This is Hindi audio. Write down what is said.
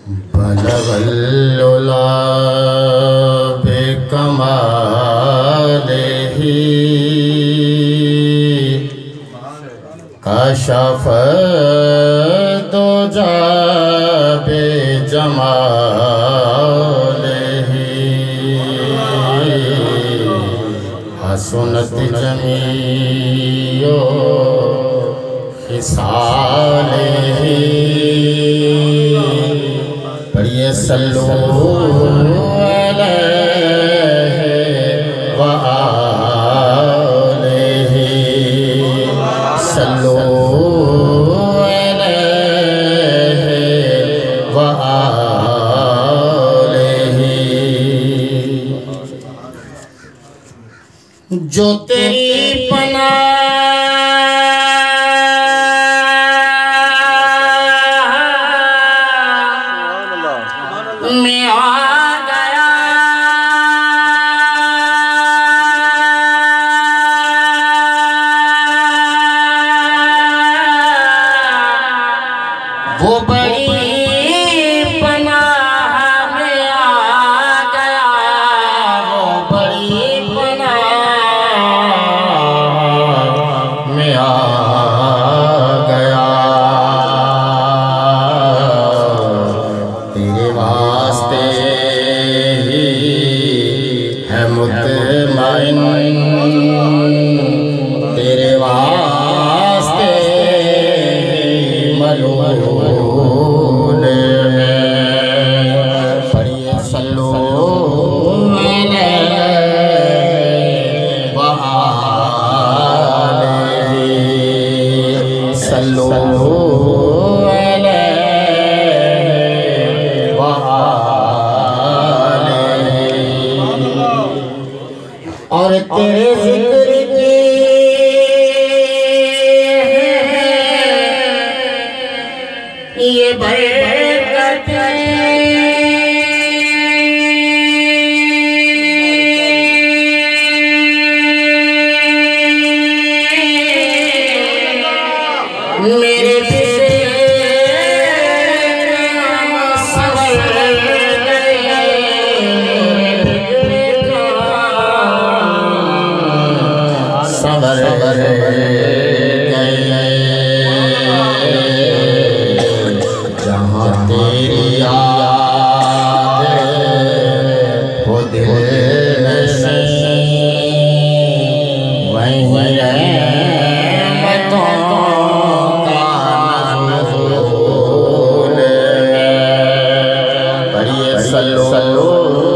बलगल्लुला बेकमालिही कशफ दुजा बेजमालिही हसनत जमीओ खिसालिही पढ़िए सल्लु अलैहि व आलिहि सल्लु अलैहि व आलिहि। जो तेरी पनाह में आ गया वो बड़ी पनाह में आ गया, वो बड़ी पनाह में आ गया। तेरे वास्ते ही है मुतमइन, तेरे वास्ते मलूल है। पढ़िए सल्लु अलैहि व आलिहि सल्लु अलैहि व आलिहि। और तेरे जिक्र की ये बरकत मेरे सवर जहाँ तेरी याद हो दिल नशीं, वहीं रहमतों का नज़ूल है। पढ़िए सल्लु